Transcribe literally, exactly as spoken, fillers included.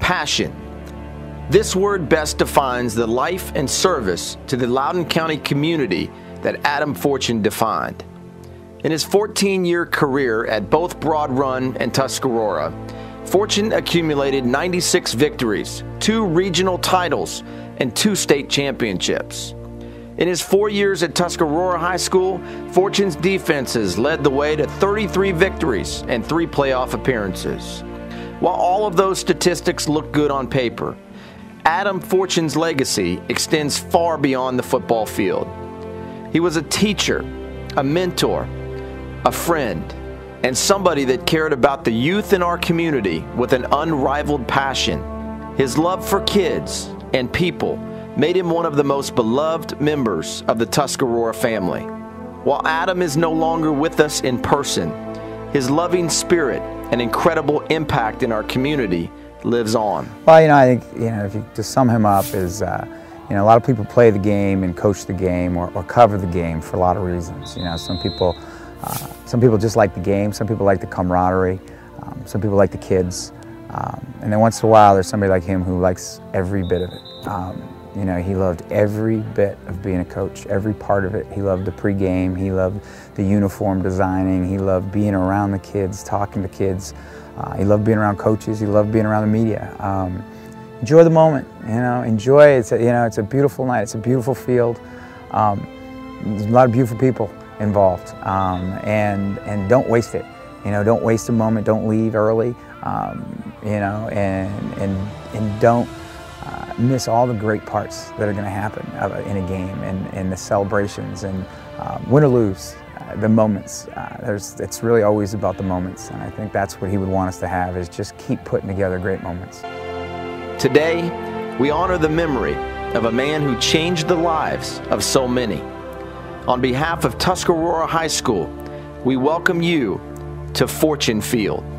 Passion. This word best defines the life and service to the Loudoun County community that Adam Fortune defined. In his fourteen-year career at both Broad Run and Tuscarora, Fortune accumulated ninety-six victories, two regional titles, and two state championships. In his four years at Tuscarora High School, Fortune's defenses led the way to thirty-three victories and three playoff appearances. While all of those statistics look good on paper, Adam Fortune's legacy extends far beyond the football field. He was a teacher, a mentor, a friend, and somebody that cared about the youth in our community with an unrivaled passion. His love for kids and people made him one of the most beloved members of the Tuscarora family. While Adam is no longer with us in person, his loving spirit and incredible impact in our community lives on. Well, you know, I think, you know, if you to sum him up is, uh, you know, a lot of people play the game and coach the game or, or cover the game for a lot of reasons. You know, some people, uh, some people just like the game. Some people like the camaraderie. Um, some people like the kids. Um, and then once in a while, there's somebody like him who likes every bit of it. Um, you know, he loved every bit of being a coach, every part of it. He loved the pregame. He loved the uniform designing. He loved being around the kids, talking to kids. Uh, he loved being around coaches. He loved being around the media. Um, enjoy the moment, you know. Enjoy it. It's a, you know, it's a beautiful night. It's a beautiful field. Um, there's a lot of beautiful people involved, um, and and don't waste it. You know, don't waste a moment. Don't leave early. Um, you know, and and and don't uh, miss all the great parts that are going to happen in a game, and and the celebrations, and um, win or lose. Uh, the moments, uh, there's, it's really always about the moments, and I think that's what he would want us to have, is just keep putting together great moments. Today, we honor the memory of a man who changed the lives of so many. On behalf of Tuscarora High School, we welcome you to Fortune Field.